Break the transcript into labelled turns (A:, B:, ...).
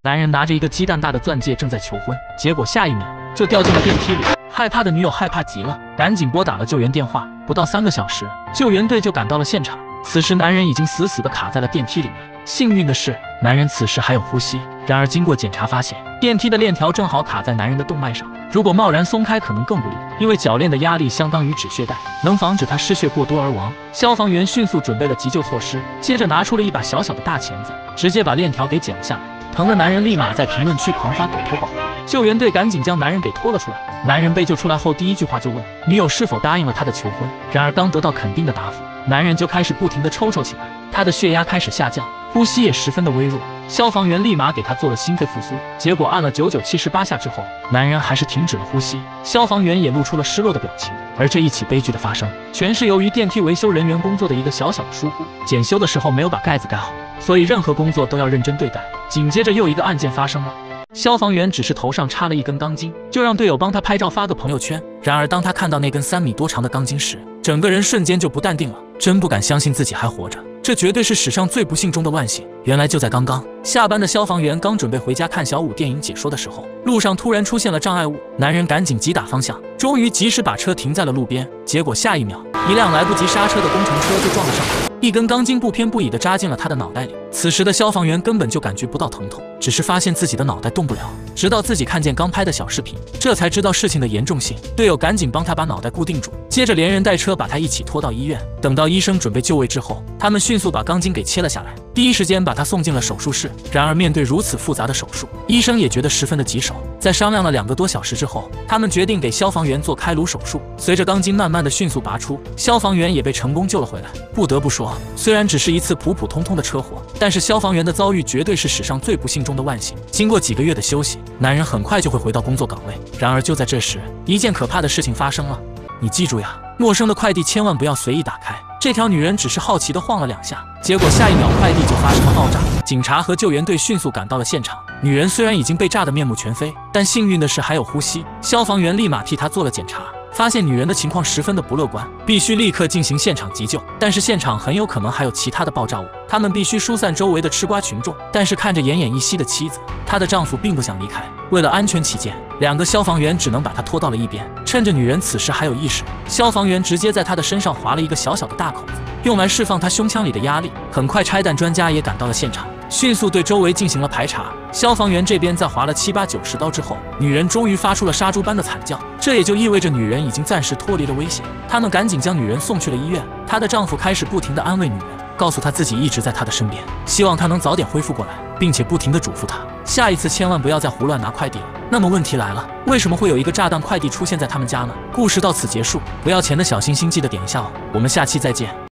A: 男人拿着一个鸡蛋大的钻戒正在求婚，结果下一秒就掉进了电梯里。害怕的女友害怕极了，赶紧拨打了救援电话。不到3个小时，救援队就赶到了现场。此时男人已经死死地卡在了电梯里面。幸运的是，男人此时还有呼吸。然而经过检查发现，电梯的链条正好卡在男人的动脉上，如果贸然松开可能更不利，因为铰链的压力相当于止血带，能防止他失血过多而亡。消防员迅速准备了急救措施，接着拿出了一把小小的大钳子，直接把链条给剪了下来。疼的男人立马在评论区狂发抖脱宝。救援队赶紧将男人给拖了出来。男人被救出来后，第一句话就问女友是否答应了他的求婚。然而刚得到肯定的答复，男人就开始不停地抽搐起来，他的血压开始下降，呼吸也十分的微弱。消防员立马给他做了心肺复苏，结果按了9978下之后，男人还是停止了呼吸。消防员也露出了失落的表情。而这一起悲剧的发生，全是由于电梯维修人员工作的一个小小的疏忽，检修的时候没有把盖子盖好，所以任何工作都要认真对待。紧接着又一个案件发生了。消防员只是头上插了一根钢筋，就让队友帮他拍照发个朋友圈。然而当他看到那根3米多长的钢筋时，整个人瞬间就不淡定了，真不敢相信自己还活着，这绝对是史上最不幸中的万幸。原来就在刚刚，下班的消防员刚准备回家看小五电影解说的时候，路上突然出现了障碍物，男人赶紧急打方向，终于及时把车停在了路边。结果下一秒，一辆来不及刹车的工程车就撞了上来，一根钢筋不偏不倚地扎进了他的脑袋里。此时的消防员根本就感觉不到疼痛，只是发现自己的脑袋动不了，直到自己看见刚拍的小视频，这才知道事情的严重性。队友赶紧帮他把脑袋固定住，接着连人带车把他一起拖到医院。等到医生准备就位之后，他们迅速把钢筋给切了下来，第一时间把他送进了手术室。然而面对如此复杂的手术，医生也觉得十分的棘手。在商量了2个多小时之后，他们决定给消防员做开颅手术。随着钢筋慢慢的迅速拔出，消防员也被成功救了回来。不得不说，虽然只是一次普普通通的车祸，但是消防员的遭遇绝对是史上最不幸中的万幸。经过几个月的休息，男人很快就会回到工作岗位。然而就在这时，一件可怕的事情发生了。你记住呀，陌生的快递千万不要随意打开。这条女人只是好奇地晃了2下，结果下一秒快递就发生了爆炸。警察和救援队迅速赶到了现场。女人虽然已经被炸得面目全非，但幸运的是还有呼吸。消防员立马替她做了检查，发现女人的情况十分的不乐观，必须立刻进行现场急救。但是现场很有可能还有其他的爆炸物，他们必须疏散周围的吃瓜群众。但是看着奄奄一息的妻子，她的丈夫并不想离开，为了安全起见，2个消防员只能把她拖到了一边。趁着女人此时还有意识，消防员直接在她的身上划了一个小小的大口子，用来释放她胸腔里的压力。很快拆弹专家也赶到了现场，迅速对周围进行了排查。消防员这边在划了7、8、90刀之后，女人终于发出了杀猪般的惨叫，这也就意味着女人已经暂时脱离了危险。他们赶紧将女人送去了医院。她的丈夫开始不停地安慰女人，告诉她自己一直在她的身边，希望她能早点恢复过来，并且不停地嘱咐她，下一次千万不要再胡乱拿快递了。那么问题来了，为什么会有一个炸弹快递出现在他们家呢？故事到此结束，不要钱的小心心记得点一下哦。我们下期再见。